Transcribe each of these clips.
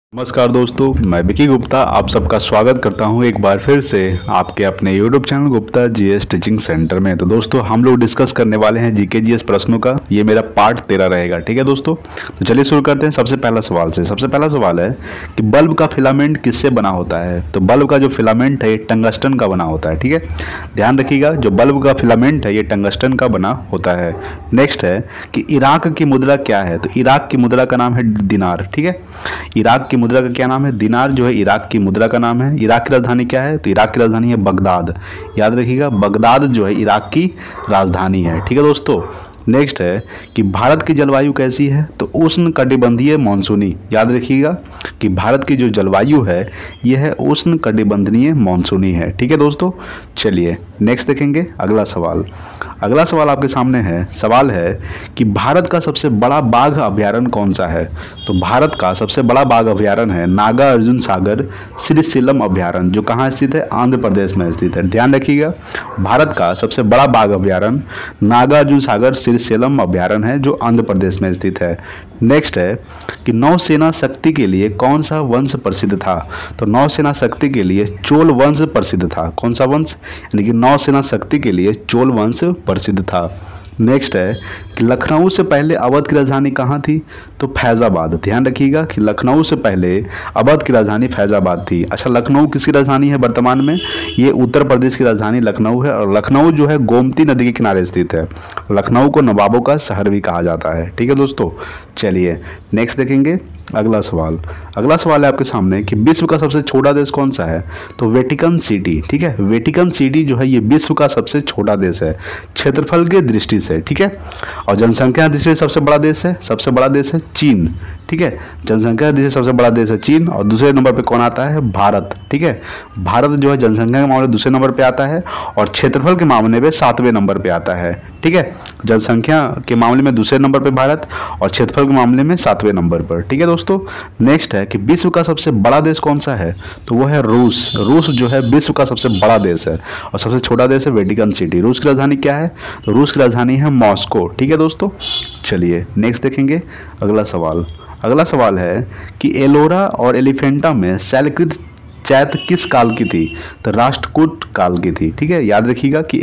नमस्कार दोस्तों, मैं विकी गुप्ता आप सबका स्वागत करता हूं एक बार फिर से आपके अपने YouTube channel Gupta GS teaching centre में। तो दोस्तों हम लोग डिस्कस करने वाले हैं जीके जीएस प्रश्नों का। ये मेरा पार्ट 13 रहेगा, ठीक है दोस्तों। तो चलिए शुरू करते हैं सबसे पहला सवाल से। सबसे पहला सवाल है कि बल्ब का फिलामेंट किससे बना होता है। तो बल्ब का जो फिलामेंट है ये टंगस्टन का बना होता है, ठीक है। ध्यान रखिएगा, जो बल्ब का फिलामेंट है ये टंगस्टन का बना होता है। नेक्स्ट है कि इराक की मुद्रा क्या है। तो इराक की मुद्रा का नाम है दिनार, ठीक है। इराक की मुद्रा का क्या नाम है? दिनार जो है इराक की मुद्रा का नाम है। इराक की राजधानी क्या है? तो इराक की राजधानी है बगदाद। याद रखिएगा, बगदाद जो है इराक की राजधानी है, ठीक है दोस्तों। नेक्स्ट है कि भारत की जलवायु कैसी है। तो उष्ण कटिबंधीय मानसूनी। याद रखिएगा कि भारत की जो जलवायु है यह है उष्ण कटिबंधीय मानसूनी है, ठीक है दोस्तों। चलिए नेक्स्ट देखेंगे अगला सवाल। अगला सवाल आपके सामने है। सवाल है कि भारत का सबसे बड़ा बाघ अभयारण्य कौन सा है। तो भारत का सबसे बड़ा बाघ अभयारण्य है नागा अर्जुन सागर श्रीशैलम अभयारण्य, जो कहाँ स्थित है? आंध्र प्रदेश में स्थित है। ध्यान रखिएगा, भारत का सबसे बड़ा बाघ अभयारण्य नागा अर्जुन सागर श्रीशैलम अभयारण्य है, जो आंध्र प्रदेश में स्थित है। नेक्स्ट है कि नौसेना शक्ति के लिए कौन सा वंश प्रसिद्ध था। तो नौसेना शक्ति के लिए चोल वंश प्रसिद्ध था। कौन सा वंश? यानी कि नौसेना शक्ति के लिए चोल वंश प्रसिद्ध था। नेक्स्ट है कि लखनऊ से पहले अवध की राजधानी कहाँ थी। तो फैजाबाद। ध्यान रखिएगा कि लखनऊ से पहले अवध की राजधानी फैजाबाद थी। अच्छा, लखनऊ किसकी राजधानी है वर्तमान में? ये उत्तर प्रदेश की राजधानी लखनऊ है, और लखनऊ जो है गोमती नदी के किनारे स्थित है। लखनऊ को नवाबों का शहर भी कहा जाता है, ठीक है दोस्तों। चलिए नेक्स्ट देखेंगे अगला सवाल। अगला सवाल है आपके सामने कि विश्व का सबसे छोटा देश कौन सा है। तो वेटिकन सिटी, ठीक है। वेटिकन सिटी जो है ये विश्व का सबसे छोटा देश है क्षेत्रफल के दृष्टि से, ठीक है। और जनसंख्या दृष्टि से सबसे बड़ा देश है, सबसे बड़ा देश है चीन, ठीक है। जनसंख्या दृष्टि से सबसे बड़ा देश है चीन, और दूसरे नंबर पे कौन आता है? भारत, ठीक है। भारत जो है जनसंख्या के मामले में दूसरे नंबर पे आता है, और क्षेत्रफल के मामले में 7वें नंबर पे आता है, ठीक है। जनसंख्या के मामले में दूसरे नंबर पे भारत, और क्षेत्रफल के मामले में 7वें नंबर पर, ठीक है दोस्तों। नेक्स्ट है कि विश्व का सबसे बड़ा देश कौन सा है। तो वो है रूस। रूस जो है विश्व का सबसे बड़ा देश है, और सबसे छोटा देश है वेटिकन सिटी। रूस की राजधानी क्या है? तो रूस की राजधानी है मॉस्को, ठीक है दोस्तों। चलिए नेक्स्ट देखेंगे अगला सवाल। अगला सवाल है कि एलोरा और एलिफेंटा में शैलकृत चैत्य किस काल की थी। तो राष्ट्रकूट काल की थी, ठीक है। याद रखिएगा कि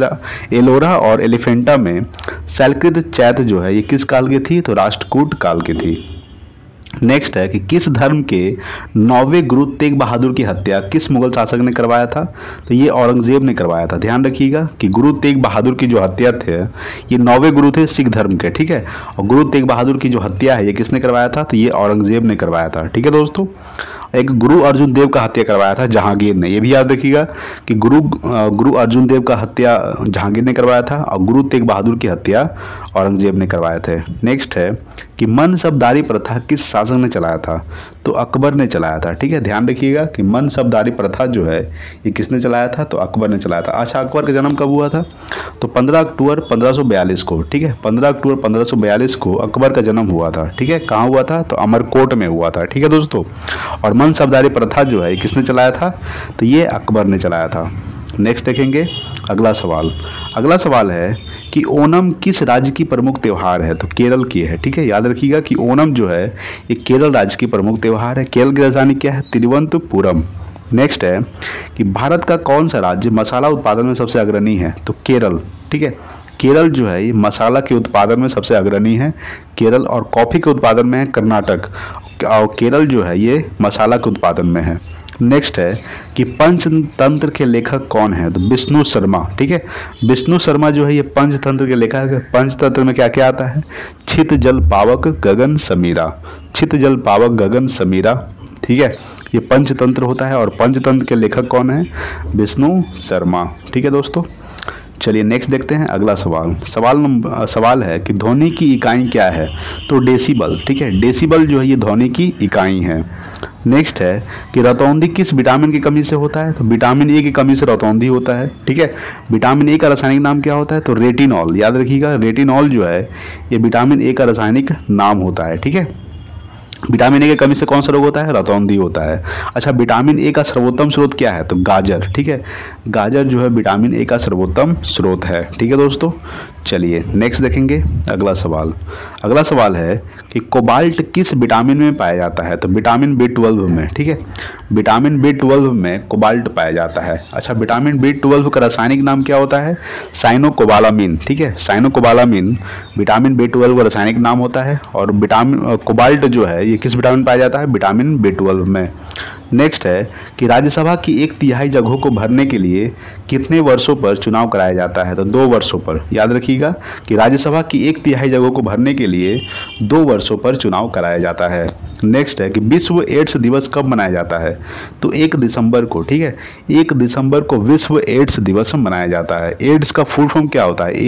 एलोरा और एलिफेंटा में शैलकृत चैत्य जो है ये किस काल की थी। तो राष्ट्रकूट काल की थी। नेक्स्ट है कि किस धर्म के 9वें गुरु तेग बहादुर की हत्या किस मुगल शासक ने करवाया था। तो ये औरंगजेब ने करवाया था। ध्यान रखिएगा कि गुरु तेग बहादुर की जो हत्या थे ये 9वें गुरु थे सिख धर्म के, ठीक है। और गुरु तेग बहादुर की जो हत्या है ये किसने करवाया था? तो ये औरंगजेब ने करवाया था, ठीक है दोस्तों। एक गुरु अर्जुन देव का हत्या करवाया था जहांगीर ने। ये भी याद रखिएगा कि गुरु अर्जुन देव का हत्या जहांगीर ने करवाया था, और गुरु तेग बहादुर की हत्या औरंगजेब ने करवाए थे। नेक्स्ट है कि मनसबदारी प्रथा किस शासक ने चलाया था। तो अकबर ने चलाया था, ठीक है। ध्यान रखिएगा कि मनसबदारी प्रथा जो है ये किसने चलाया था? तो अकबर ने चलाया था। अच्छा, अकबर का जन्म कब हुआ था? तो 15 अक्टूबर 1542 को, ठीक है। 15 अक्टूबर 1542 को अकबर का जन्म हुआ था, ठीक है। कहाँ हुआ था? तो अमरकोट में हुआ था, ठीक है दोस्तों। और मनसबदारी प्रथा जो है किसने चलाया था? तो ये अकबर ने चलाया था। नेक्स्ट देखेंगे अगला सवाल। अगला सवाल है कि ओणम किस राज्य की प्रमुख त्यौहार है। तो केरल की है, ठीक है। याद रखिएगा कि ओणम जो है ये केरल राज्य की प्रमुख त्यौहार है। केरल की राजधानी क्या है? तिरुवनंतपुरम। नेक्स्ट है कि भारत का कौन सा राज्य मसाला उत्पादन में सबसे अग्रणी है। तो केरल, ठीक है। केरल जो है ये मसाला के उत्पादन में सबसे अग्रणी है, केरल। और कॉफ़ी के उत्पादन में है कर्नाटक, और केरल जो है ये मसाला के उत्पादन में है। नेक्स्ट है कि पंचतंत्र के लेखक कौन है। तो विष्णु शर्मा, ठीक है। विष्णु शर्मा जो है ये पंचतंत्र के लेखक है। पंचतंत्र में क्या क्या आता है? छित जल पावक गगन समीरा, छित जल पावक गगन समीरा, ठीक है। ये पंचतंत्र होता है, और पंचतंत्र के लेखक कौन है? विष्णु शर्मा, ठीक है दोस्तों। चलिए नेक्स्ट देखते हैं अगला सवाल। सवाल है कि ध्वनि की इकाई क्या है। तो डेसिबल, ठीक है। डेसिबल जो है ये ध्वनि की इकाई है। नेक्स्ट है कि रतौंधी किस विटामिन की कमी से होता है। तो विटामिन ए की कमी से रतौंधी होता है, ठीक है। विटामिन ए का रासायनिक नाम क्या होता है? तो रेटिनॉल। याद रखिएगा रेटिनॉल जो है ये विटामिन ए का रासायनिक नाम होता है, ठीक है। विटामिन ए की कमी से कौन सा रोग होता है? रतौंधी होता है। अच्छा, विटामिन ए का सर्वोत्तम स्रोत क्या है? तो गाजर, ठीक है। गाजर जो है विटामिन ए का सर्वोत्तम स्रोत है, ठीक है दोस्तों। चलिए नेक्स्ट देखेंगे अगला सवाल। अगला सवाल है कि कोबाल्ट किस विटामिन में पाया जाता है? तो विटामिन B12 में, ठीक है। विटामिन B12 में कोबाल्ट पाया जाता है। अच्छा, विटामिन B12 का रासायनिक नाम क्या होता है? साइनोकोबालामिन, ठीक है। साइनोकोबालामिन विटामिन B12 का रासायनिक नाम होता है। और विटामिन कोबाल्ट जो है ये किस विटामिन में पाया जाता है? विटामिन B12 में। नेक्स्ट है कि राज्यसभा की 1/3 जगहों को भरने के लिए कितने वर्षों पर चुनाव कराया जाता है? तो 2 वर्षों पर। याद रखिएगा कि राज्यसभा की 1/3 जगहों को भरने के लिए 2 वर्षों पर चुनाव कराया जाता है। नेक्स्ट है कि विश्व एड्स दिवस कब मनाया जाता है? तो 1 दिसंबर को, ठीक है। 1 दिसंबर को विश्व एड्स दिवस मनाया जाता है। एड्स का फुल फॉर्म क्या होता है?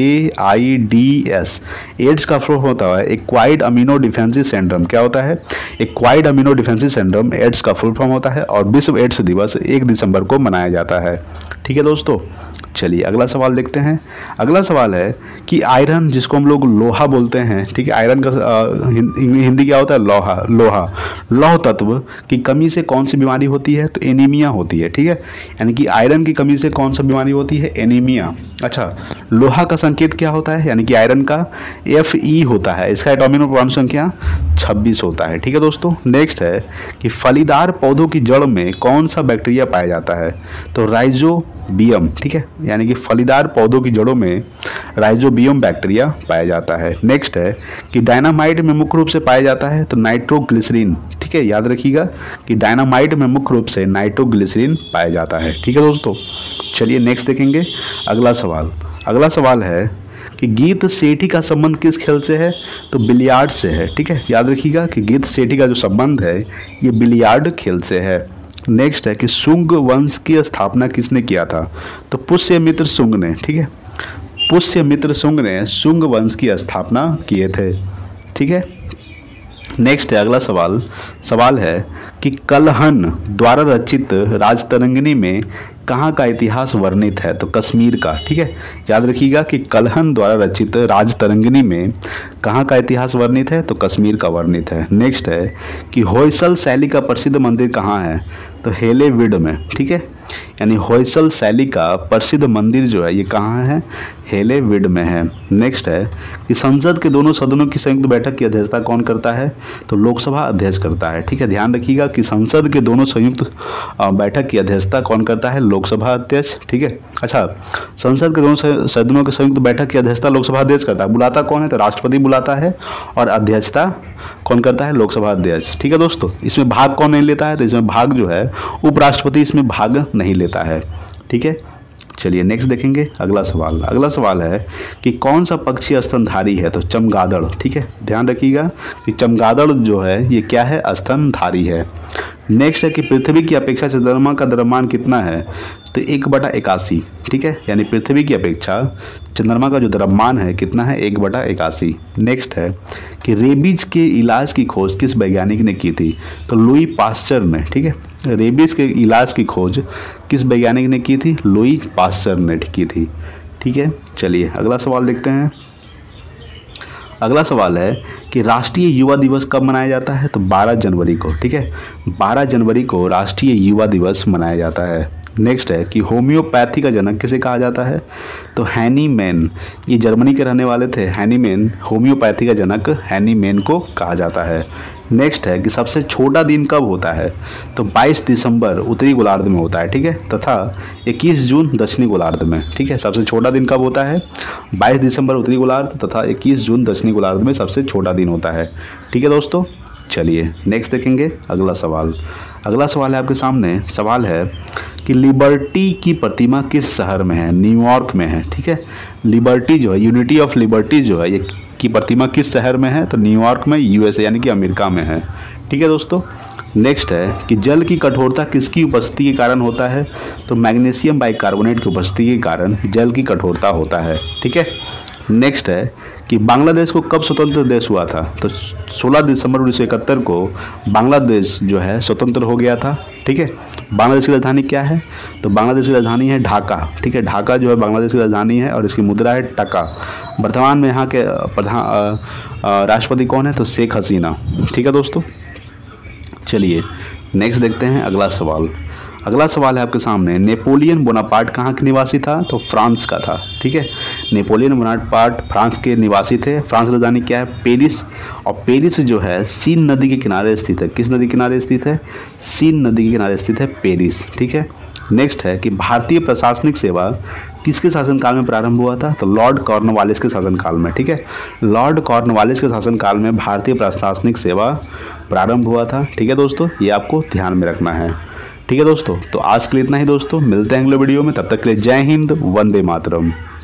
AIDS। एड्स का फुल फॉर्म होता है एक्वायर्ड अमीनो डिफिशिएंसी सिंड्रोम। क्या होता है? Acquired amino deficiency syndrome AIDS का फुल फॉर्म होता है। और विश्व एड्स दिवस 1 दिसंबर को मनाया जाता है। ठीक है दोस्तों, चलिए अगला सवाल देखते हैं। अगला सवाल है कि आयरन, जिसको हम लोग लोहा बोलते हैं, ठीक है। आयरन का हिंदी क्या होता है? लोहा। लौह तत्व की कमी से कौन सी बीमारी होती है? तो एनीमिया होती है, ठीक है। यानी कि आयरन की कमी से कौन सा बीमारी होती है? एनीमिया। अच्छा, लोहा का संकेत क्या होता है? यानी कि आयरन का Fe होता है। इसका एटॉमिक नंबर परमाणु संख्या 26 होता है। ठीक है दोस्तों, नेक्स्ट है कि फलीदार पौधों की जड़ में कौन सा बैक्टीरिया पाया जाता है? तो राइजोबियम, ठीक है। यानी कि फलीदार पौधों की जड़ों में राइजोबियम बैक्टीरिया पाया जाता है। नेक्स्ट है कि डायनामाइट में मुख्य रूप से पाया जाता है तो नाइट्रोग्लिसरीन, ठीक है। याद रखिएगा कि डायनामाइट में मुख्य रूप से नाइट्रोग्लिसरीन पाया जाता है। ठीक है दोस्तों, चलिए नेक्स्ट देखेंगे अगला सवाल। अगला सवाल है कि गीत सेठी का संबंध किस खेल से है? तो बिलियार्ड से है, ठीक है। याद रखिएगा कि गीत सेठी का जो संबंध है ये बिलियार्ड खेल से है। नेक्स्ट है कि शुंग वंश की स्थापना किसने किया था? तो पुष्यमित्र शुंग ने, ठीक है। पुष्यमित्र शुंग ने शुंग वंश की स्थापना किए थे। ठीक है, नेक्स्ट है अगला सवाल है कि कलहन द्वारा रचित राजतरंगिणी में कहाँ का इतिहास वर्णित है? तो कश्मीर का, ठीक है। याद रखिएगा कि कलहन द्वारा रचित राजतरंगिणी में कहाँ का इतिहास वर्णित है? तो कश्मीर का वर्णित है। नेक्स्ट है कि होयसल शैली का प्रसिद्ध मंदिर कहाँ है? तो हेलेविड में, ठीक है। यानी होयसल शैली का प्रसिद्ध मंदिर जो है ये कहाँ है? हेलेविड में है। नेक्स्ट है कि संसद के दोनों सदनों की संयुक्त बैठक की अध्यक्षता कौन करता है? तो लोकसभा अध्यक्ष करता है। ठीक है, ध्यान रखिएगा कि संसद के दोनों संयुक्त बैठक की अध्यक्षता कौन करता है? लोकसभा अध्यक्ष। ठीक है, अच्छा, संसद के दोनों सदनों की संयुक्त बैठक की अध्यक्षता लोकसभा अध्यक्ष करता है। बुलाता कौन है? तो राष्ट्रपति बुलाता है। और अध्यक्षता कौन करता है? लोकसभा अध्यक्ष। ठीक है दोस्तों, इसमें भाग कौन नहीं लेता है? तो इसमें भाग जो है उपराष्ट्रपति इसमें भाग नहीं लेता है। ठीक है, चलिए नेक्स्ट देखेंगे अगला सवाल। अगला सवाल है कि कौन सा पक्षी स्तनधारी है? तो चमगादड़। ठीक है, ध्यान रखिएगा कि चमगादड़ जो है ये क्या है? स्तनधारी है। नेक्स्ट है कि पृथ्वी की अपेक्षा चंद्रमा का द्रव्यमान कितना है? तो 1/81। ठीक है, यानी पृथ्वी की अपेक्षा चंद्रमा का जो द्रव्यमान है कितना है? 1/81। नेक्स्ट है कि रेबीज के इलाज की खोज किस वैज्ञानिक ने की थी? तो लुई पास्चर ने। ठीक है, रेबीज के इलाज की खोज किस वैज्ञानिक ने की थी? लुई पास्चर ने की थी। ठीक है, चलिए अगला सवाल देखते हैं। अगला सवाल है कि राष्ट्रीय युवा दिवस कब मनाया जाता है? तो 12 जनवरी को। ठीक है, 12 जनवरी को राष्ट्रीय युवा दिवस मनाया जाता है। नेक्स्ट है कि होम्योपैथी का जनक किसे कहा जाता है? तो हैनीमैन। ये जर्मनी के रहने वाले थे हैनीमैन। होम्योपैथी का जनक हैनीमैन को कहा जाता है। नेक्स्ट है कि सबसे छोटा दिन कब होता है? तो 22 दिसंबर उत्तरी गोलार्ध में होता है। ठीक है, तथा 21 जून दक्षिणी गोलार्ध में। ठीक है, सबसे छोटा दिन कब होता है? 22 दिसंबर उत्तरी गोलार्ध तथा 21 जून दक्षिणी गोलार्ध में सबसे छोटा दिन होता है। ठीक है दोस्तों, चलिए नेक्स्ट देखेंगे अगला सवाल। अगला सवाल है आपके सामने। सवाल है कि लिबर्टी की प्रतिमा किस शहर में है? न्यूयॉर्क में है। ठीक है, लिबर्टी जो है, यूनिटी ऑफ लिबर्टी जो है ये की प्रतिमा किस शहर में है? तो न्यूयॉर्क में, USA यानी कि अमेरिका में है। ठीक है दोस्तों, नेक्स्ट है कि जल की कठोरता किसकी उपस्थिति के कारण होता है? तो मैग्नीशियम बाइकार्बोनेट की उपस्थिति के कारण जल की कठोरता होता है। ठीक है, नेक्स्ट है कि बांग्लादेश को कब स्वतंत्र देश हुआ था? तो 16 दिसंबर 1971 को बांग्लादेश जो है स्वतंत्र हो गया था। ठीक है, बांग्लादेश की राजधानी क्या है? तो बांग्लादेश की राजधानी है ढाका। ठीक है, ढाका जो है बांग्लादेश की राजधानी है और इसकी मुद्रा है टका। वर्तमान में यहाँ के राष्ट्रपति कौन है? तो शेख हसीना। ठीक है दोस्तों, चलिए नेक्स्ट देखते हैं अगला सवाल। अगला सवाल है आपके सामने, नेपोलियन बोनापार्ट कहाँ के निवासी था? तो फ्रांस का था। ठीक है, नेपोलियन बोनापार्ट फ्रांस के निवासी थे। फ्रांस की राजधानी क्या है? पेरिस। और पेरिस जो है सीन नदी के किनारे स्थित है। किस नदी के किनारे स्थित है? सीन नदी के किनारे स्थित है पेरिस। ठीक है, नेक्स्ट है कि भारतीय प्रशासनिक सेवा किसके शासनकाल में प्रारंभ हुआ था? तो लॉर्ड कॉर्नवालिस के शासनकाल में। ठीक है, लॉर्ड कॉर्नवालिस के शासनकाल में भारतीय प्रशासनिक सेवा प्रारंभ हुआ था। ठीक है दोस्तों, ये आपको ध्यान में रखना है। ठीक है दोस्तों, तो आज के लिए इतना ही दोस्तों, मिलते हैं अगले वीडियो में। तब तक के लिए जय हिंद, वंदे मातरम।